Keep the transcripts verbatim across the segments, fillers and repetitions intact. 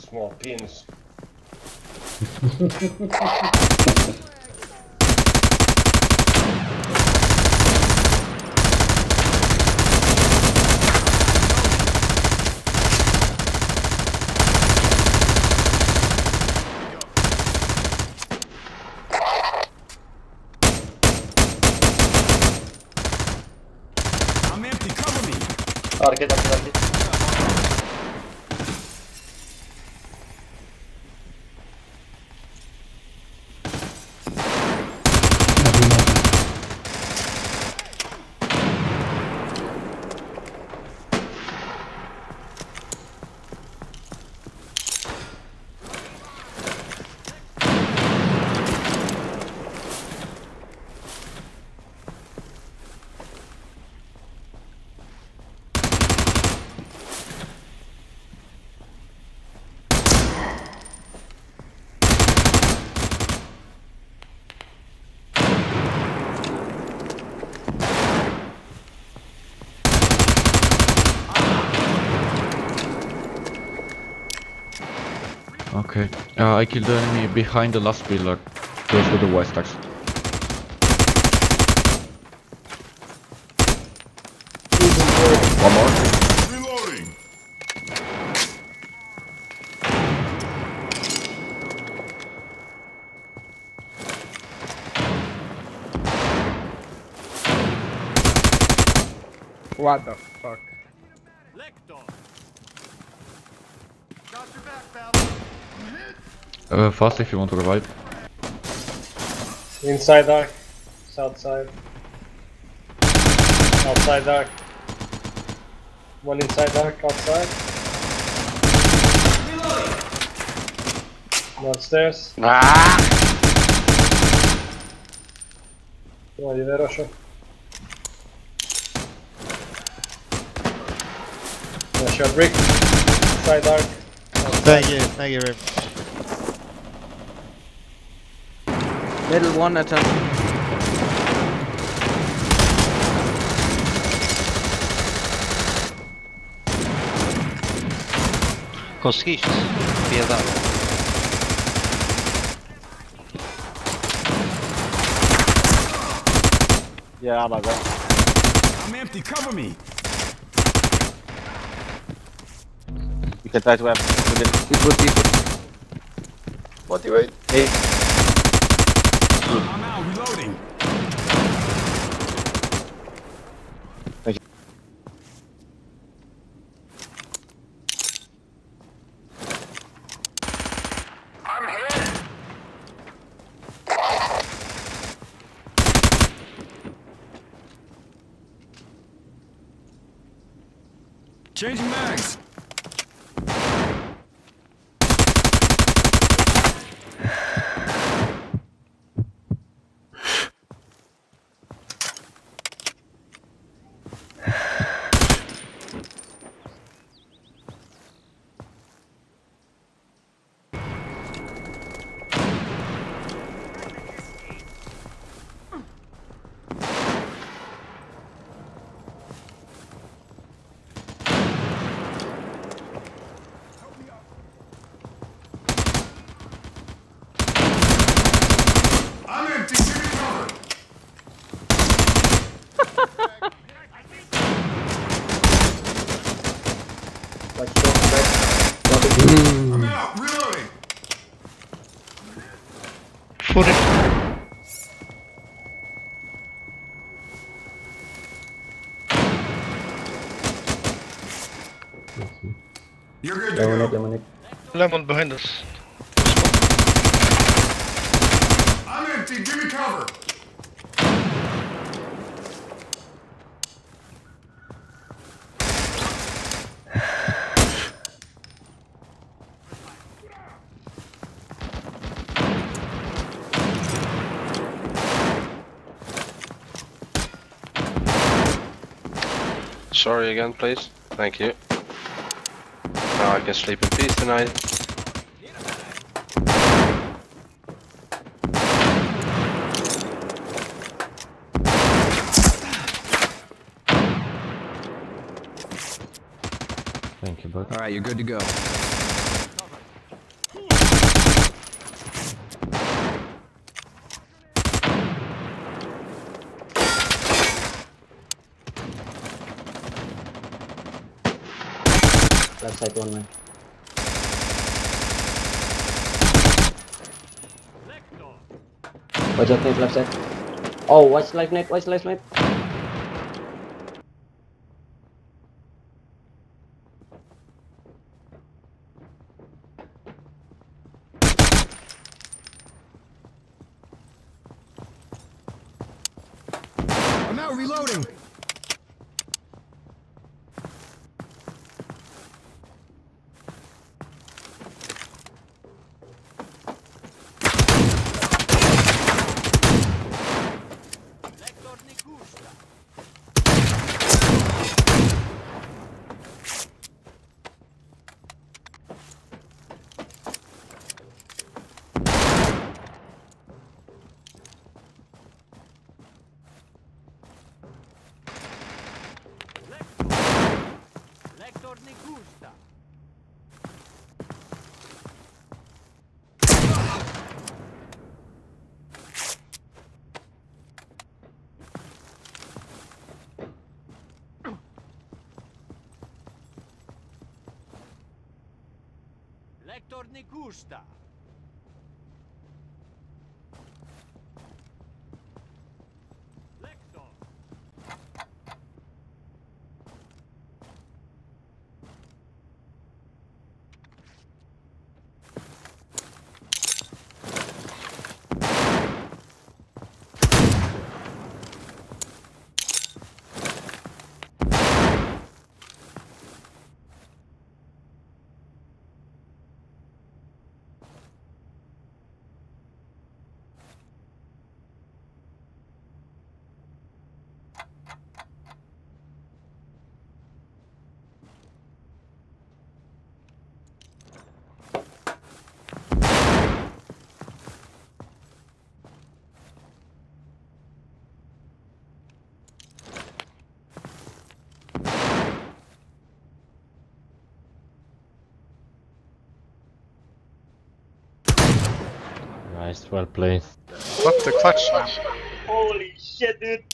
Small penis. I'm empty, cover me. Hareket hareket hareket. Okay. Uh, I killed the enemy behind the last pillar. Close to the west axe. One more. Reloading. What the fuck? Got your back, pal. Uh, fast if you want to revive. Inside dark. South side. Outside dark. One inside dark, outside. Downstairs. Ah! Come on, you there, Russia? Yeah, shot brick. Inside dark. Outside. Thank you, thank you very much. Middle one attempt. Conseguiste? Piedade. Yeah, I'm over. I'm empty, cover me. You can try to have within. He put, he put. What do you wait? Hey, I'm out, reloading. thank you. I'm hit. Changing mags. I'm empty, give me cover. Like shot back. I'm out, reloading. Put it. You're good to go. Lemon behind us. I'm empty, give me cover. Sorry again, please. Thank you. Now I can sleep in peace tonight. Thank you, bud. Alright, you're good to go. Left side one man. Watch out, Nate, left side. Oh, watch life, Nate, watch life, Nate. I'm out reloading. Lector ne gusta. Lector. Nice, well played. What the clutch, man? Holy shit, dude.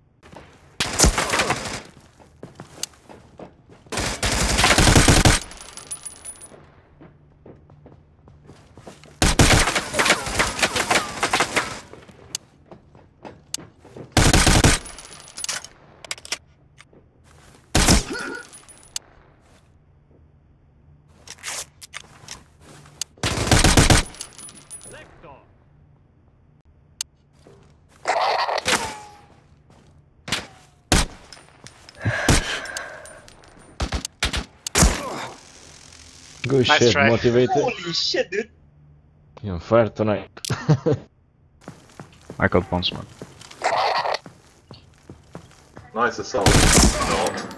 Good Nice shit, try. motivated. Holy shit, dude. You're on fire tonight. I got one smoke. Nice assault. Not.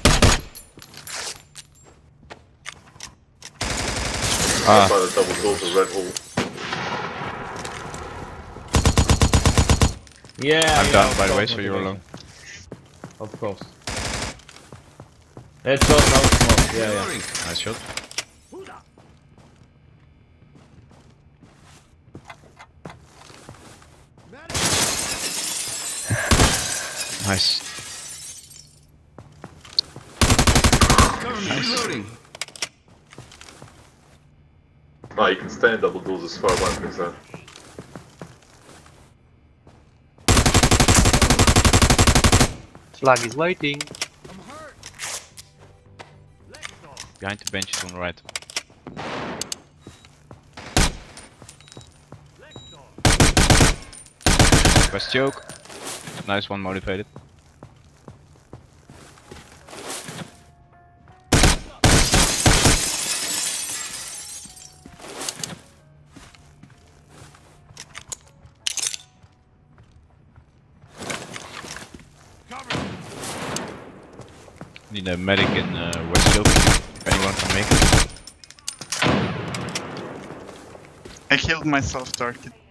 Ah. By the double doors of Red Hall. Yeah, I'm yeah, done of by the way, course, so you're alone. Of course. Let's go now, smoke. Yeah, yeah. Nice shot. Nice. Reloading. No, you can stay in double doors as far as I'm concerned. Flag is waiting. Behind the benches on the right. West choke. Nice one, motivated. Need a medic in uh, West choke if anyone can make it. I killed myself, Tarkin.